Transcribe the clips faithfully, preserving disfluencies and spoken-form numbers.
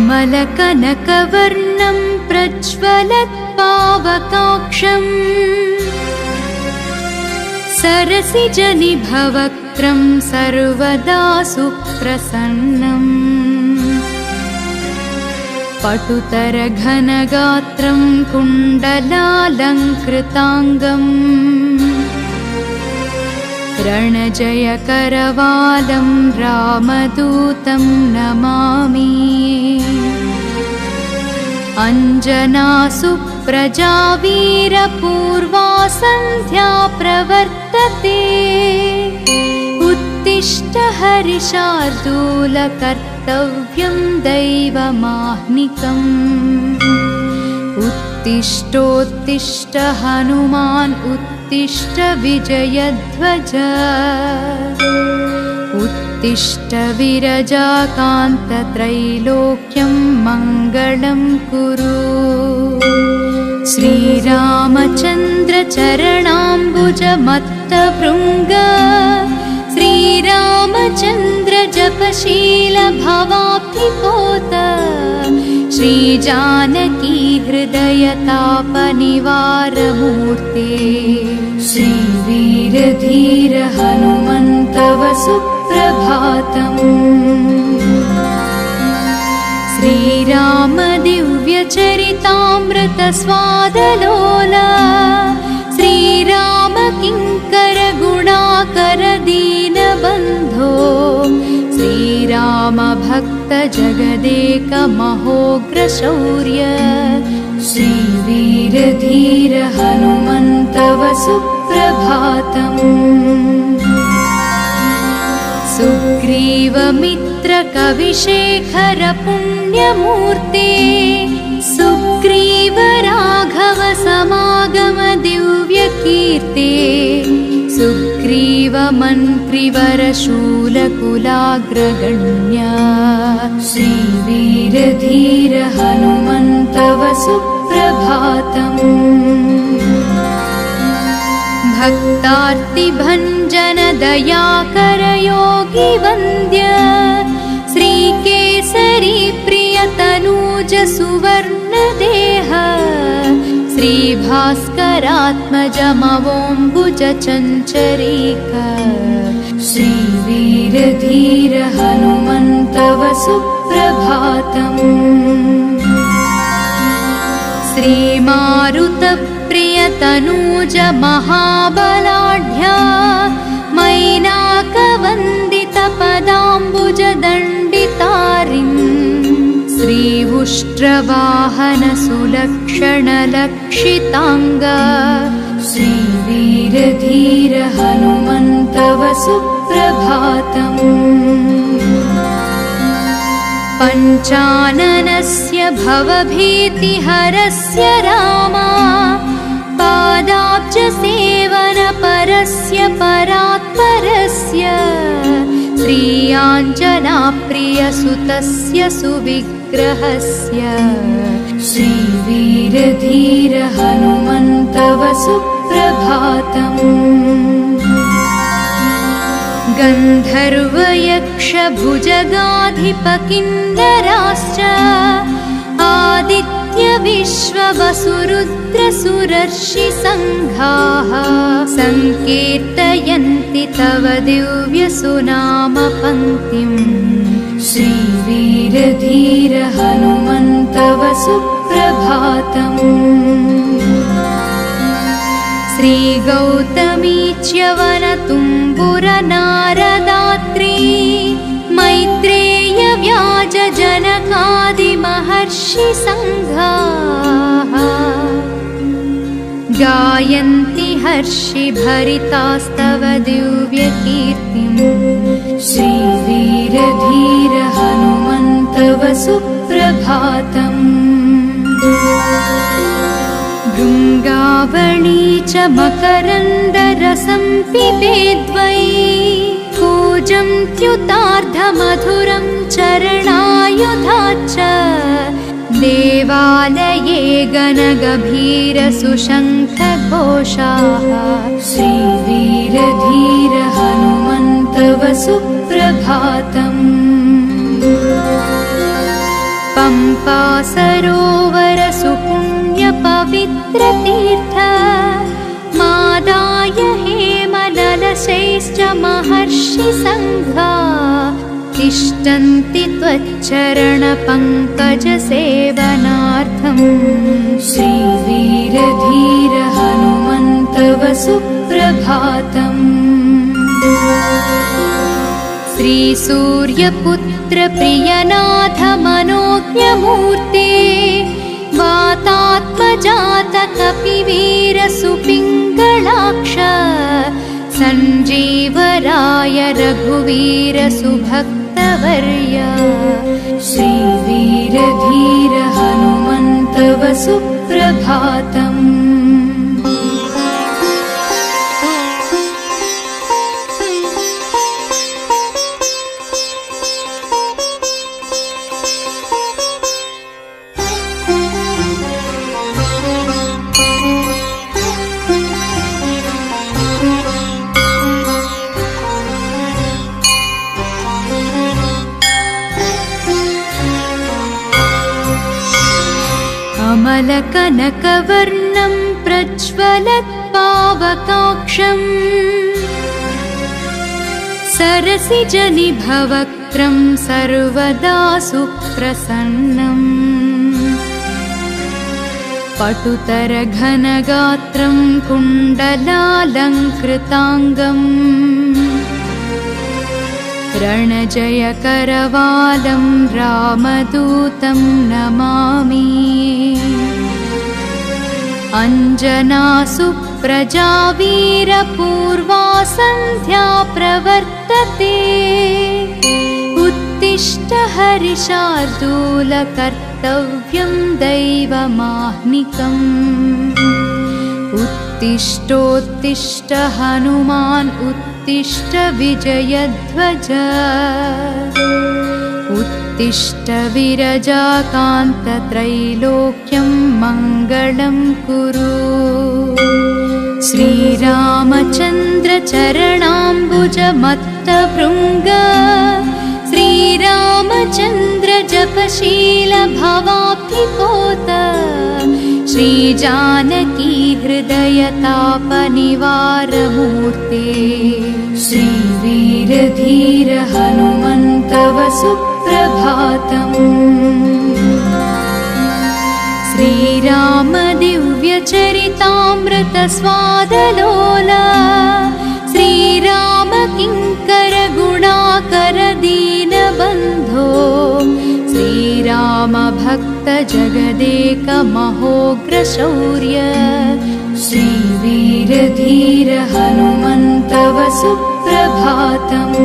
कमलकनकवर्णं प्रज्वलत्पावकाक्षम् सरसिजनिभवक्त्रं सर्वदा सुप्रसन्नम् पटुतरघनगात्रं कुण्डलालङ्कृताङ्गम् रणजयकरवालं रामदूतं नमामि। अञ्जनासुप्रजा वीरपूर्वा सन्ध्या प्रवर्तते उत्तिष्ठ हरिशार्दूल कर्तव्यं दैवमाह्निकम् उत्तिष्ठोत्तिष्ठ हनुमान् उत्तिष्ठ विजयध्वज उत्तिष्ठ विरजाकान्तत्रैलोक्यं मङ्गलं कुरु। श्रीरामचन्द्र चरणाम्बुजमत्तभृङ्ग श्रीरामचन्द्र जपशील भवाब्धिपोत श्रीजानकी हृदयतापनिवारमूर्ते श्रीवीरधीर हनुमन्तव सुप्रभातम्। श्रीराम दिव्यचरितामृत स्वादलोला श्रीराम किङ्कर गुणाकर दीनबन्धो श्रीराम भक्त जगदेक महोग्र शौर्य श्रीवीरधीर हनुमन्तव सुप्रभातम्। सुग्रीवमित्र कविशेखर पुण्यमूर्ते सुग्रीव राघव समागम दिव्यकीर्ते सुग्रीव मन्त्रिवर शूलकुलाग्रगण्य श्रीवीरधीर हनुमन्तव सुप्रभातम्। भक्तार्तिभञ्जन दयाकर योगी वन्द्य श्रीकेसरी प्रियतनूज सुवर्णदेह श्रीभास्करात्मजमवोम्बुज चञ्चरीक श्रीवीरधीर हनुमन्तव सुप्रभातम्। श्रीमारुतप्रियतनूज महाबलाढ्या मैनाकवन्दितपदाम्बुज दण्डितारिन् श्री उष्ट्रवाहन सुलक्षण लक्षितांग श्रीवीरधीर हनुमन्तव सुप्रभातम्। पञ्चाननस्य भवभीतिहरस्य रामा पादाब्ज सेवन परस्य परात्परस्य श्रीयाञ्जनाप्रियसुतस्य सुविग्रहस्य श्रीवीरधीर हनुमन्तव सुप्रभातम्। गन्धर्वयक्षभुजगाधिपकिन्नराश्च आदित्य विश्ववसुरुद्रसुरर्षि सङ्घाः सङ्कीर्तयन्ति तव दिव्यसुनाम पङ्क्तिम् श्रीवीरधीर हनुमन्तव सुप्रभातम्। श्रीगौतमी च्यवनतुम्बुरनारदात्री मैत्रेय व्याज जनकादिमहर्षि सङ्घाः गायन्ति हर्षि भरितास्तव दिव्यकीर्तिम् श्रीवीरधीर हनुमन्तव सुप्रभातम्। भृङ्गावळी च मकरन्दरसं पिबेद्वै कूजं त्युतार्धमधुरं चरणायुधाच्च देवालये गणगभीरसुशङ्खघोषाः श्रीवीरधीर हनुमन्तव सुप्रभातम्। पं सरोवर सुपुण्यपवित्रतीर्थ मादाय हेमललशैश्च महर्षिसङ्घा तिष्ठन्ति त्वच्चरणपङ्कजसेवनार्थम्। श्रीवीरधीर हनुमन्तव सुप्रभातम्। श्रीसूर्यपुत्र प्रियनाथ मनोज्ञमूर्ते वातात्मजात कपिवीर सुपिङ्गलाक्ष सञ्जीवराय रघुवीर सुभक्तवर्य। श्रीवीरधीर हनुमन्तव सुप्रभातम्। अमलकनकवर्णं प्रज्वलत्पावकाक्षम् सरसिजनिभवक्त्रं सर्वदा सुप्रसन्नम्। पटुतरघनगात्रं कुण्डलालङ्कृताङ्गम् रणजयकरवालं रामदूतं नमामि। अञ्जनासुप्रजा वीरपूर्वा सन्ध्या प्रवर्तते उत्तिष्ठ हरिशार्दूल कर्तव्यं दैवमाह्निकम्। उत्तिष्ठोत्तिष्ठ हनुमान् उत्तिष्ठ विजयध्वज उत्तिष्ठ विरजाकान्त त्रैलोक्यं मङ्गलं कुरु। श्रीरामचन्द्र चरणाम्बुजमत्तभृङ्ग श्रीरामचन्द्र जपशील भवाब्धिपोत श्रीजानकी हृदयतापनिवारमूर्ते। श्रीवीरधीर हनुमन्तव सुप्रभातम्। श्रीराम दिव्यचरितामृत स्वादलोला श्रीराम किङ्कर गुणाकर दीनबन्धो श्रीराम भक्त जगदेक महोग्र शौर्य। श्रीवीरधीर हनुमन्तव सुप्रभातम्।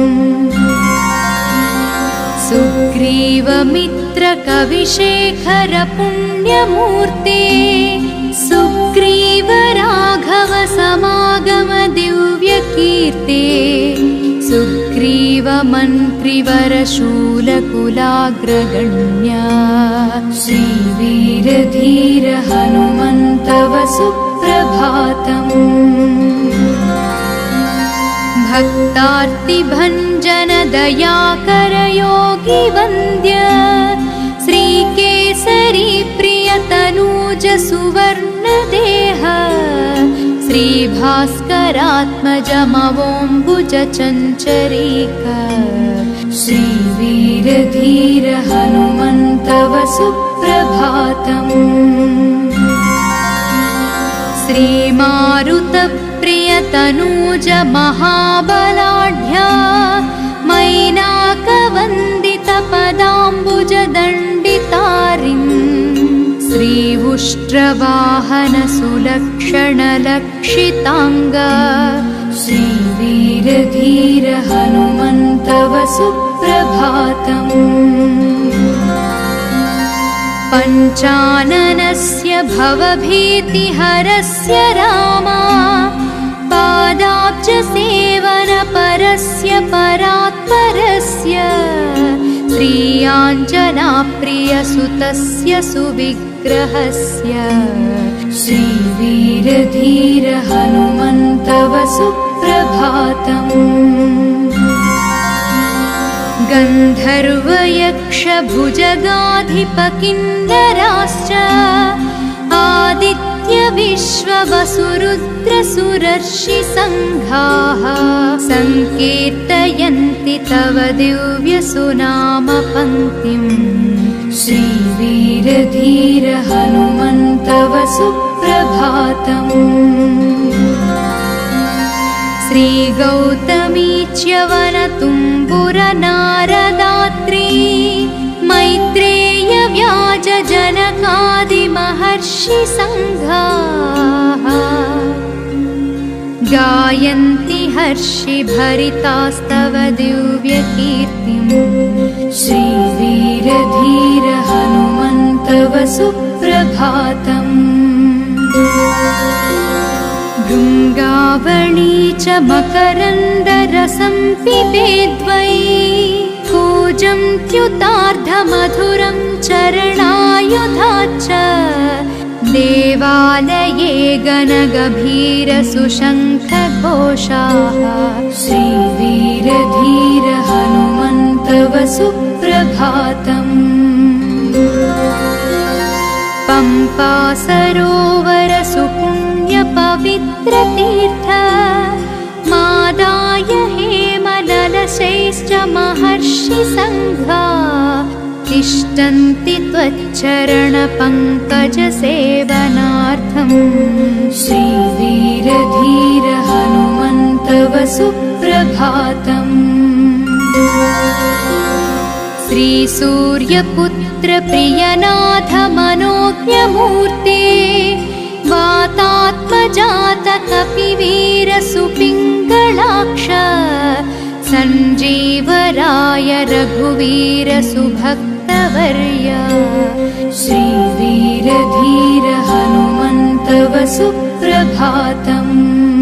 सुग्रीवमित्र कविशेखर पुण्यमूर्ते सुग्रीव राघव समागम दिव्यकीर्ते सुग्रीव मन्त्रिवर शूलकुलाग्रगण्य। श्रीवीरधीर हनुमन्तव सुप्रभातम्। भक्तार्तिभञ्जन दयाकर योगी वन्द्य श्रीकेसरी प्रियतनूज सुवर्णदेह श्रीभास्करात्मजमवोम्बुज चञ्चरीक। श्रीवीरधीर हनुमन्तव सुप्रभातम्। श्रीमारुतप्रियतनूज महाबलाढ्या मैनाकवन्दित पदाम्बुज दण्डितारिम् श्रीवुष्ट्रवाहन सुलक्षण लक्षिताङ्ग। श्रीवीरधीर हनुमन्तव सुप्रभातम्। पञ्चाननस्य भवभीतिहरस्य रामा पादाब्जसेवनपरस्य परात्परस्य श्रीयाञ्जनाप्रियसुतस्य सुविग्रहस्य। श्रीवीरधीर हनुमन्तव सुप्रभातम्। गन्धर्वयक्ष दशभुजगाधिपकिन्नराश्च आदित्य विश्ववसुरुद्रसुरर्षि सङ्घाः सङ्कीर्तयन्ति तव दिव्यसुनाम पङ्क्तिम्। श्रीवीरधीर हनुमन्तव सुप्रभातम्। श्रीगौतमीच्यवनतुम्बुरनारदात्री मैत्रेय व्याज जनकादिमहर्षि सङ्घाः गायन्ति हर्षिभरितास्तव दिव्यकीर्तिम्। श्रीवीरधीर हनुमन्तव सुप्रभातम्। भृङ्गावळी च मकरन्दरसं पिबेद्वै कूजं त्युतार्धमधुरं चरणायुधाच्च देवालये गणगभीरसुशङ्खघोषाः। श्रीवीरधीर हनुमन्तव सुप्रभातम्। पम्पा सरोवर सुपुण्यपवित्रतीर्थ मादाय हेमललशैश्च महर्षि सङ्घा तिष्ठन्ति त्वच्चरणपङ्कजसेवनार्थम्। श्रीवीरधीर हनुमन्तव सुप्रभातम्। श्रीसूर्यपुत्र प्रियनाथ मनोज्ञमूर्ते वातात्मजात कपिवीर सुपिङ्गलाक्ष सञ्जीवराय रघुवीर सुभक्तवर्य। श्रीवीरधीर हनुमन्तव सुप्रभातम्।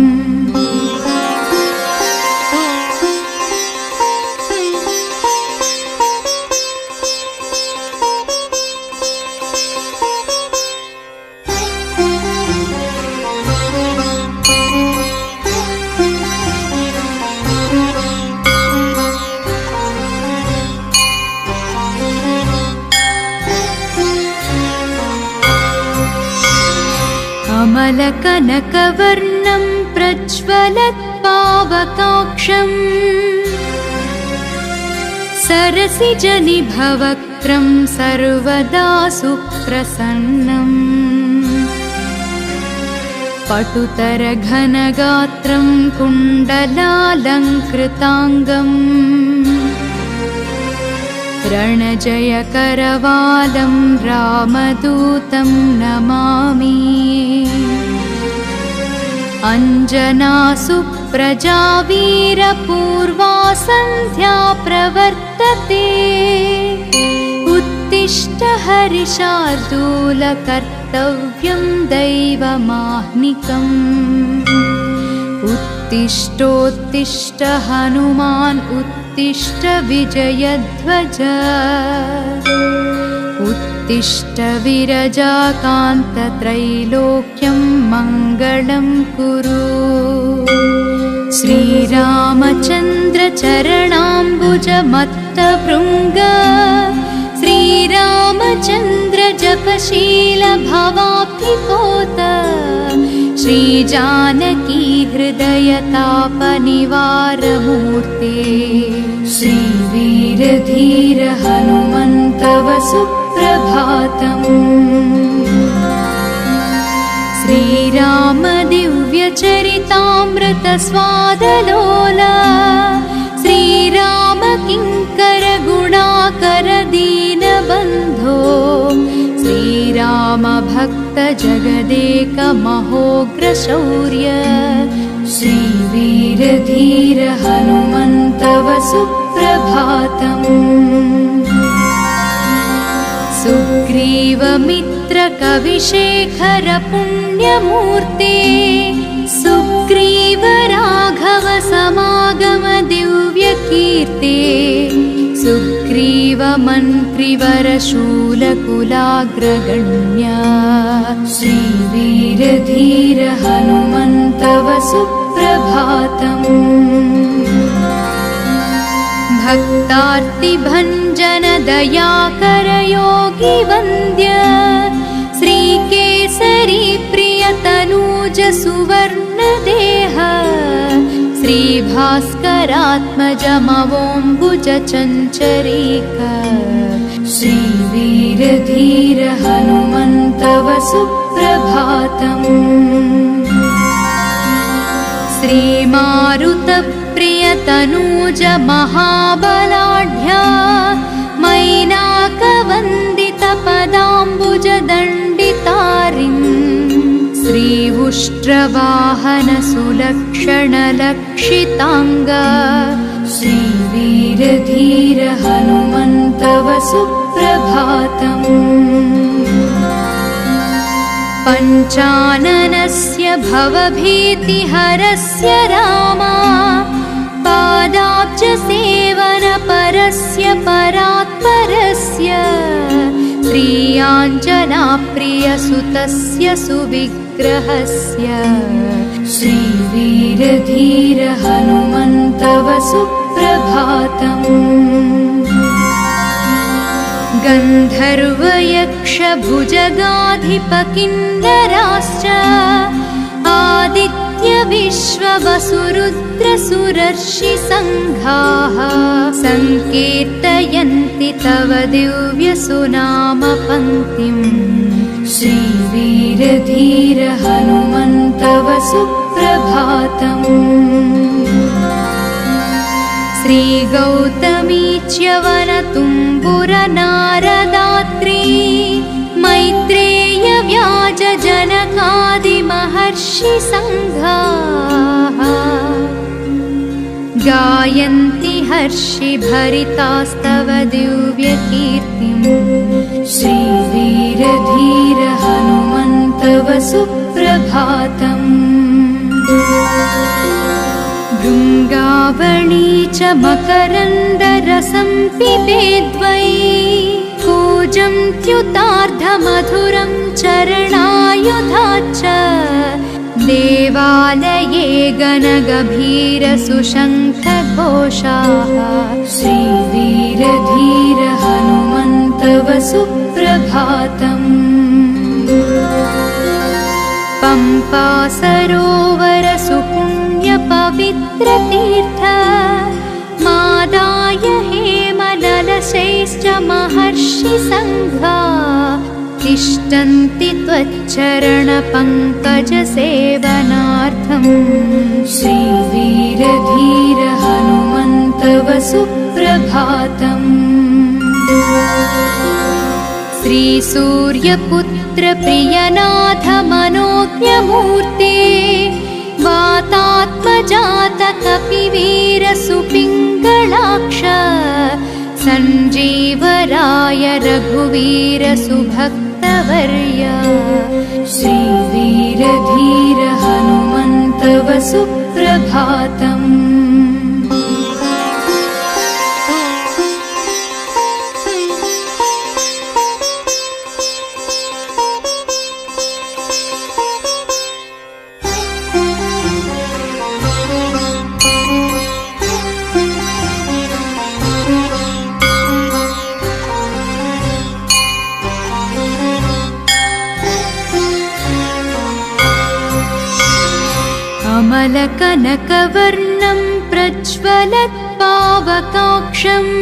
अमलकनकवर्णं प्रज्वलत्पावकाक्षम् सरसिजनिभवक्त्रं सर्वदा सुप्रसन्नम्। पटुतरघनगात्रं कुण्डलालङ्कृताङ्गम् रणजयकरवालं रामदूतं नमामि। अञ्जनासुप्रजा वीरपूर्वा सन्ध्या प्रवर्तते उत्तिष्ठ हरिशार्दूल कर्तव्यं दैवमाह्निकम्। उत्तिष्ठोत्तिष्ठ हनुमान् उत्तिष्ठ विजयध्वज उत्तिष्ठ विरजाकान्त त्रैलोक्यं मङ्गलं कुरु। श्रीरामचन्द्र चरणाम्बुज मत्तभृङ्ग श्रीरामचन्द्र जपशील भवाब्धिपोत श्रीजानकी हृदय तापनिवारमूर्ते। श्रीवीरधीर हनुमन्तव सुप्रभातम्। श्रीराम दिव्यचरितामृत स्वादलोला श्रीराम किङ्कर गुणाकर दीनबन्धो श्रीराम भक्त जगदेक महोग्र शौर्य। श्रीवीरधीर हनुमन्तव सुप्रभातम्। सुग्रीवमित्र कविशेखर पुण्यमूर्ते सुग्रीव राघव समागम दिव्यकीर्ते सुग्रीव मन्त्रिवर शूलकुलाग्रगण्य। श्रीवीरधीर हनुमन्तव सुप्रभातम्। भक्तार्तिभञ्जन दयाकर योगी वन्द्य श्रीकेसरी प्रियतनूज सुवर्णदेह श्रीभास्करात्मजमवोऽम्बुज चञ्चरीक श्रीवीरधीर हनुमन्तव सुप्रभातम्। श्रीमारुतप्रियतनूज महाबलाढ्या मैनाकवन्दितपदाम्बुज दण्डितारिन् श्री उष्ट्रवाहन सुलक्षणलक्षिताङ्ग श्रीवीरधीर हनुमन्तव सुप्रभातम्। पञ्चाननस्य भवभीतिहरस्य रामा पादाब्जसेवनपरस्य परात्परस्य श्रीयाञ्जनाप्रियसुतस्य सुविग्रहस्य श्रीवीरधीर हनुमन्तव सुप्रभातम्। गन्धर्वयक्षभुजगाधिपकिन्नराश्च आदित्यविश्ववसुरुद्रसुरर्षिसङ्घाः सङ्कीर्तयन्ति तव दिव्यसुनामपङ्क्तिम् श्रीवीरधीर हनुमन्तव सुप्रभातम्। श्रीगौतमी च्यवनतुम्बुरनारदात्री मैत्रेय व्याजजनकादिमहर्षिसङ्घाः गायन्ति हर्षिभरितास्तव दिव्यकीर्तिम् श्रीवीरधीर हनुमन्तव सुप्रभातम्। भृङ्गावणी च मकरन्दरसं पिबेद्वै कूजं त्युतार्धमधुरं चरणायुधाच्च देवालये गणगभीरसुशङ्खघोषाः श्रीवीरधीर हनुमन्तव सुप्रभातम्। पम्पा सरोवर सुपुण्यपवित्रतीर्थ मादाय हेमललशैश्च महर्षिसङ्घा तिष्ठन्ति त्वच्चरणपङ्कजसेवनार्थम् श्रीवीरधीर हनुमन्तव सुप्रभातम्। श्रीसूर्यपुत्र प्रियनाथ मनोज्ञमूर्ते वातात्मजात कपिवीर सुपिङ्गलाक्ष सञ्जीवराय रघुवीर सुभक्तवर्य श्रीवीरधीर हनुमन्तव सुप्रभातम्। कनकवर्णं प्रज्वलत्पावकाक्षम्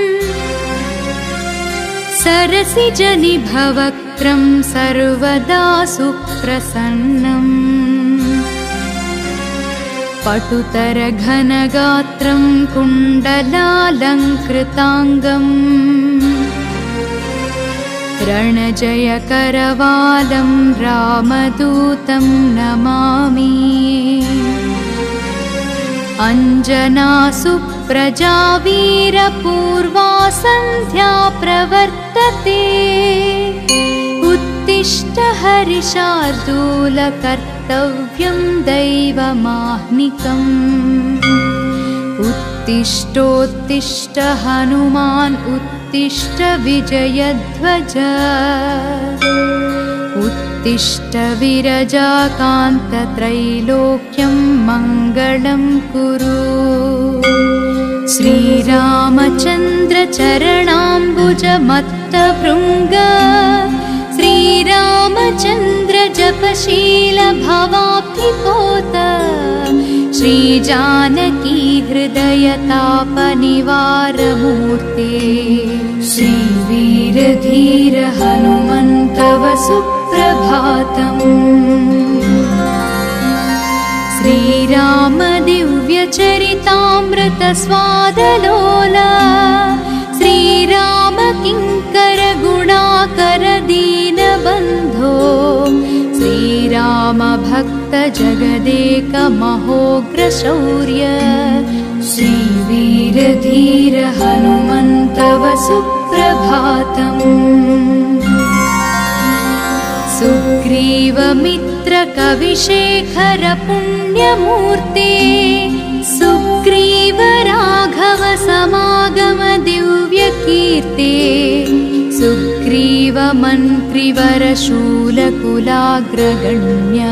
सरसिजनिभवक्त्रं सर्वदा सुप्रसन्नम् पटुतरघनगात्रं कुण्डलालङ्कृताङ्गम् रणजयकरवालं रामदूतं नमामि। अञ्जनासुप्रजा वीरपूर्वा सन्ध्या प्रवर्तते उत्तिष्ठ हरिशार्दूल कर्तव्यं दैवमाह्निकम् उत्तिष्ठोत्तिष्ठ हनुमान् उत्तिष्ठ विजयध्वज उत्तिष्ठ विरजाकान्त त्रैलोक्यं मङ्गलं कुरु श्रीरामचन्द्र चरणाम्बुजमत्तभृङ्ग श्रीरामचन्द्र जपशील भवाब्धिपोत श्रीजानकी हृदयतापनिवारमूर्ते श्रीवीरधीर हनुमन्तव सुप्रभातम्। श्रीराम दिव्यचरितामृत स्वादलोला श्रीराम किङ्कर गुणाकर दीनबन्धो श्रीराम भक्त जगदेक महोग्र शौर्य श्रीवीरधीर हनुमन्तव सुप्रभातम्। सुग्रीवमित्र कविशेखर पुण्यमूर्ते सुग्रीव राघव समागम दिव्यकीर्ते सुग्रीव मन्त्रिवर शूलकुलाग्रगण्य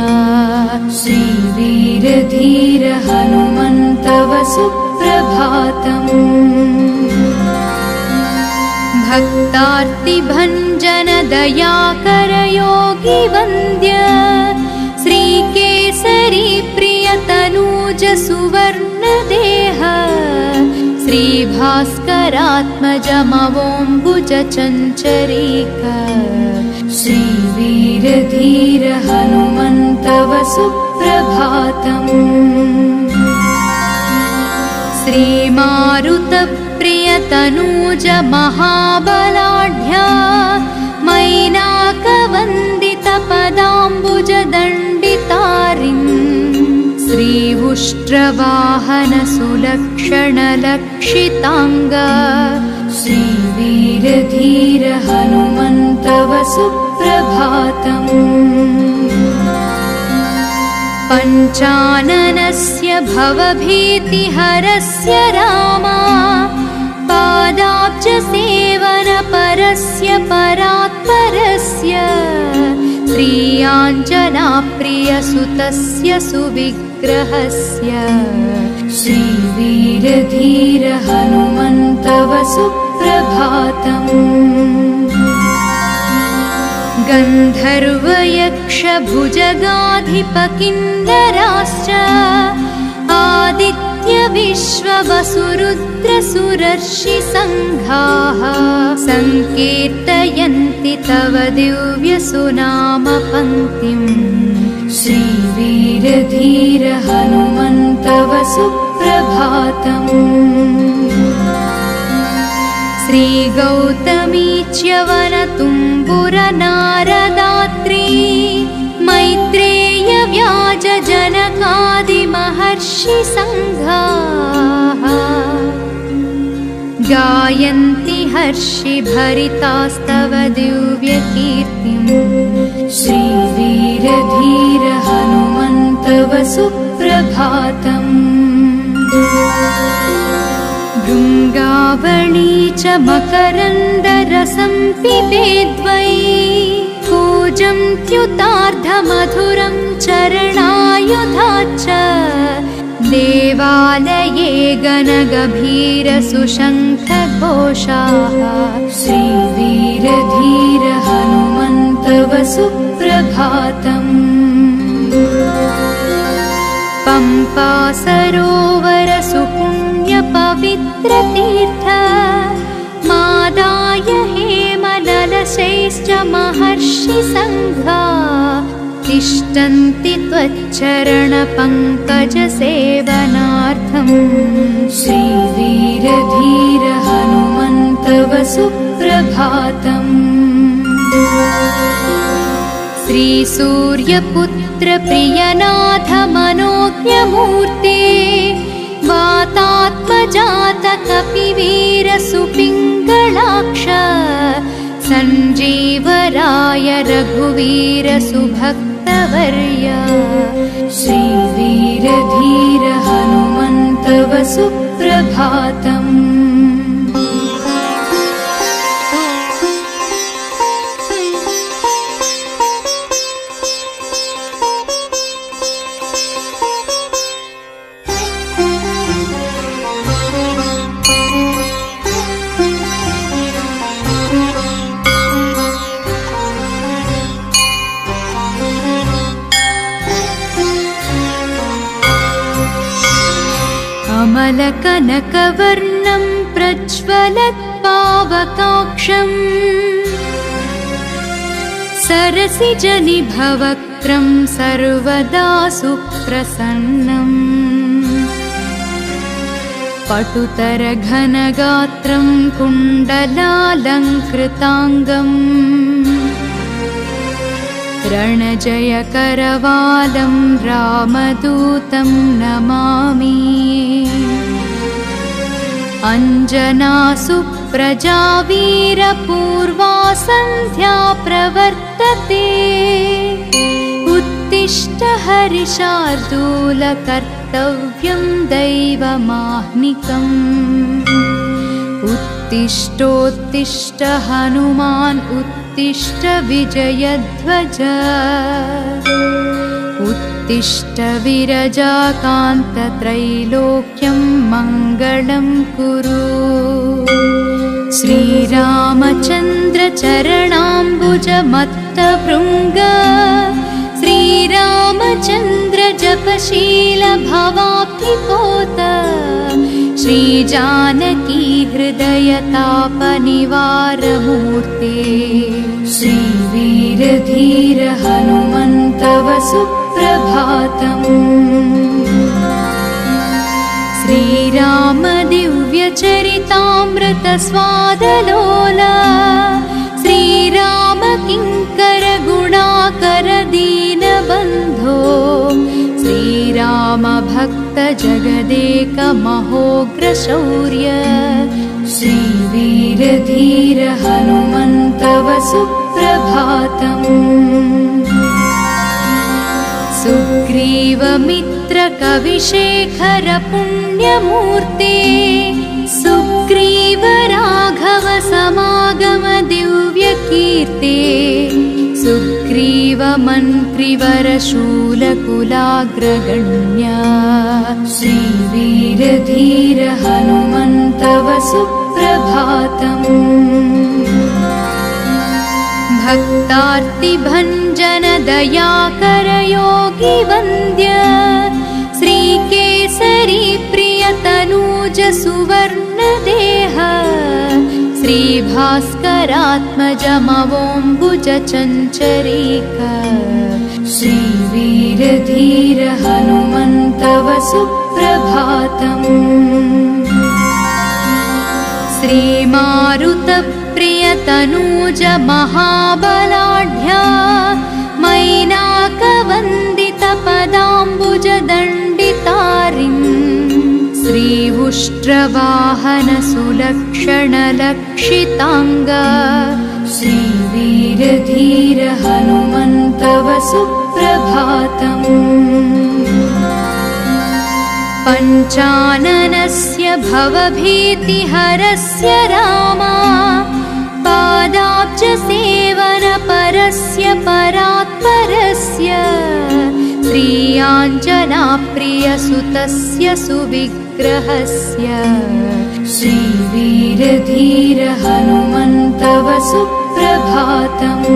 श्रीवीरधीर हनुमन्तव सुप्रभातम्। भक्तार्तिभञ्जन दयाकर योगी वन्द्य श्रीकेसरी प्रियतनूज सुवर्णदेह श्रीभास्करात्मजमवोम्बुज चञ्चरीक श्रीवीरधीर हनुमन्तव सुप्रभातम्। श्रीमारुतप्रियतनूज महाबलाढ्या मैनाकवन्दितपदाम्बुज दण्डितारिन् श्रीउष्ट्रवाहन सुलक्षणलक्षिताङ्ग श्रीवीरधीर हनुमन्तव सुप्रभातम्। पञ्चाननस्य भवभीतिहरस्य रामा पादाब्जसेवनपरस्य परात्परस्य श्रीयाञ्जनाप्रियसुतस्य सुविग्रहस्य श्रीवीरधीर हनुमन्तव सुप्रभातम्। गन्धर्वयक्षभुजगाधिपकिन्नराश्च आदित्यविश्ववसुरुद्रसुरर्षिसङ्घाः सङ्कीर्तयन्ति तव दिव्यसुनामपङ्क्तिम् श्रीवीरधीर हनुमन्तव सुप्रभातम्। श्रीगौतमी च्यवनतुम्बुरनारदात्री मैत्रेय व्याज जनकादिमहर्षि सङ्घाः गायन्ति हर्षि भरितास्तव दिव्यकीर्तिम् श्रीवीरधीर हनुमन्तव सुप्रभातम्। भृङ्गावळी च मकरन्दरसं पिबेद्वै कूजं त्युतार्धमधुरं चरणायुधा च देवालये गणगभीरसुशङ्खघोषाः श्रीवीरधीर हनुमन्तव सुप्रभातम्। पम्पा सरोवर सुपुण्यपवित्रतीर्थ मादाय हेमललशैश्च महर्षि सङ्घा तिष्ठन्ति त्वच्चरणपङ्कजसेवनार्थम् श्रीवीरधीर हनुमन्तव सुप्रभातम्। श्रीसूर्यपुत्र प्रियनाथ मनोज्ञमूर्ते वातात्मजात कपिवीर सुपिङ्गलाक्ष सञ्जीवराय रघुवीर सुभक्तवर्य श्रीवीरधीर हनुमन्तव सुप्रभातम्। श्यामलकनकवर्णं प्रज्वलत्पावकाक्षम् सरसिजनिभवक्त्रं सर्वदा सुप्रसन्नम् पटुतरघनगात्रं कुण्डलालङ्कृताङ्गम् रणजयकरवालं रामदूतं नमामि अञ्जनासुप्रजा वीरपूर्वा सन्ध्या प्रवर्तते उत्तिष्ठ हरिशार्दूल कर्तव्यं दैवमाह्निकम् उत्तिष्ठोत्तिष्ठ हनुमान् उत्तिष्ठ विजयध्वज उत्तिष्ठ विरजाकान्त त्रैलोक्यं मङ्गलं कुरु श्रीरामचन्द्र चरणाम्बुजमत्तभृङ्ग श्रीरामचन्द्र जपशील भवाब्धिपोत श्रीजानकी हृदयतापनिवारमूर्ते श्रीवीरधीर हनुमन्तव सुप्रभातम् श्रीराम दिव्यचरितामृत स्वादलोला श्रीराम किङ्कर गुणाकर दीनबन्धो श्रीराम भक्त जगदेक महोग्र शौर्य श्रीवीरधीर हनुमन्तव सुप्रभातम् सुग्रीवमित्र कविशेखर पुण्यमूर्ते सुग्रीव राघव समागम दिव्यकीर्ते सुग्रीव मन्त्रिवर शूलकुलाग्रगण्या श्रीवीरधीर हनुमन्तव सुप्रभातम् भक्तार्तिभञ्जन दयाकर योगी वन्द्य श्रीकेसरी प्रियतनूज सुवर्णदेह श्रीभास्करात्मजमवोऽम्बुज चञ्चरीक श्रीवीरधीर हनुमन्तव सुप्रभातम् श्रीमारुतप्रियतनूज महाबलाढ्या मैनाकवन्दितपदाम्बुजदण्डितारिन् श्रीउष्ट्रवाहन सुलक्षणलक्षिताङ्ग श्रीवीरधीर हनुमन्तव सुप्रभातम् पञ्चाननस्य भवभीतिहरस्य रामा पादाब्जसेवनपरस्य परात्परस्य श्रीयाञ्जनाप्रियसुतस्य सुविग्रहस्य श्रीवीरधीर हनुमन्तव सुप्रभातम्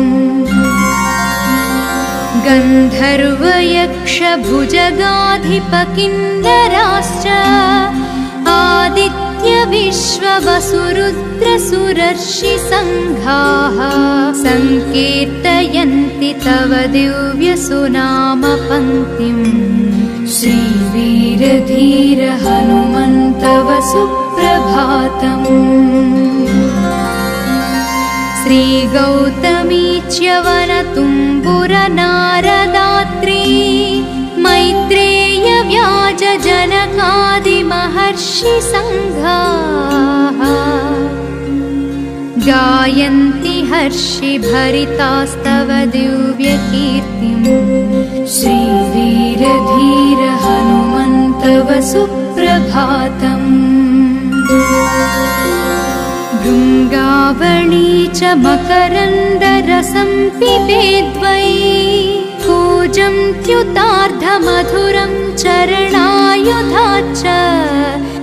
गन्धर्वयक्षभुजगाधिपकिन्नराश्च आदित्य विश्ववसुरुद्रसुरर्षि सङ्घाः सङ्कीर्तयन्ति तव दिव्यसुनाम पङ्क्तिम् श्रीवीरधीर हनुमन्तव सुप्रभातम् श्रीगौतमी च्यवनतुम्बुरनारदात्री मैत्रेय व्याज जनकादिमहर्षि सङ्घाः गायन्ति हर्षि भरितास्तव दिव्यकीर्तिम् श्रीवीरधीर हनुमन्तव सुप्रभातम् भृङ्गावळी च मकरन्दरसं पिबेद्वै कूजं त्युतार्धमधुरं चरणायुधाच्च